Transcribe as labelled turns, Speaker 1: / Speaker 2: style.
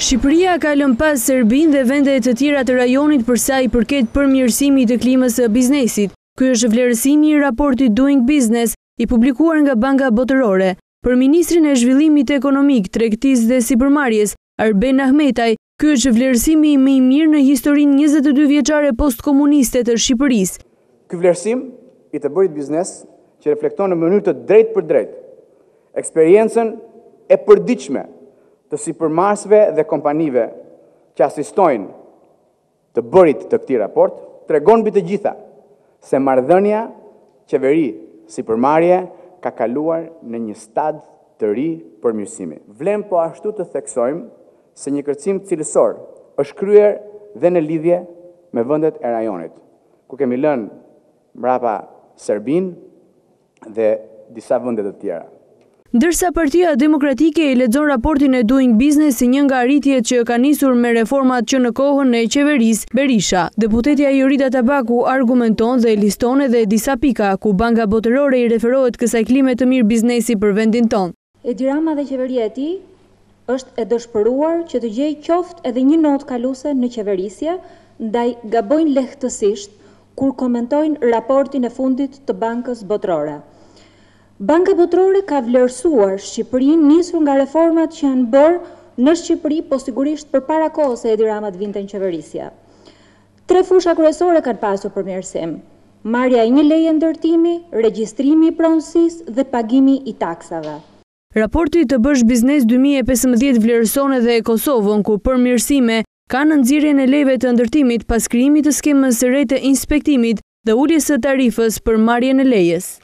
Speaker 1: Shqipëria ka lënë pas Serbinë dhe vende të tjera të rajonit për sa i përket përmirësimit të klimës së biznesit. Ky është vlerësimi i raportit Doing Business i publikuar nga Banka Botërore. Për ministrin e zhvillimit ekonomik, tregtisë dhe sipërmarrjes, Arben Ahmetaj, ky është vlerësimi më i mirë në historinë 22 vjeçare postkomuniste të Shqipërisë.
Speaker 2: Ky vlerësim i të bërit biznes që reflekton në mënyrë të drejtë për drejtë eksperiencën e përditshme të sipërmarrësve dhe kompanive që asistojnë të bërit të këtij raport, tregon mbi të gjitha se marrëdhënia qeveri-sipërmarrje ka kaluar në një stad të ri përmirësimi. Vlen po ashtu të theksojmë se një kërcim cilësor është kryer dhe në lidhje me vendet e rajonit, ku kemi lënë mbrapa Serbinë dhe disa vende të tjera.
Speaker 1: Ndërsa Partia Demokratike i lexon raportin e Doing Business si një nga arritjet që ka nisur me reformat që në kohën e qeverisë Berisha, deputetja Jorida Tabaku argumenton dhe liston edhe disa pika ku Banka Botërore i referohet kësaj klime të mirë biznesi për vendin tonë.
Speaker 3: Edi Rama dhe qeveria e tij është e dëshpëruar që të gjejë qoftë edhe një notë kaluese në qeverisje, ndaj gabojnë lehtësisht kur komentojnë raportin e fundit të Bankës Botërore. Banka Botërore ka vlerësuar Shqipërinë nisur nga reformat që janë bërë në Shqipëri, po sigurisht përpara kohës se Edi Rama të vinte në qeverisje. 3 fusha kryesore kanë pasur përmirësim: marrja e një leje ndërtimi, regjistrimi i pronësisë dhe pagimi i taksave.
Speaker 1: Raporti të Bësh Biznes 2015 vlerëson edhe Kosovën, ku përmirësime kanë në nxjerrjen e lejeve të ndërtimit pas krijimit të skemës së re të inspektimit dhe uljes së tarifës për marrjen e lejes.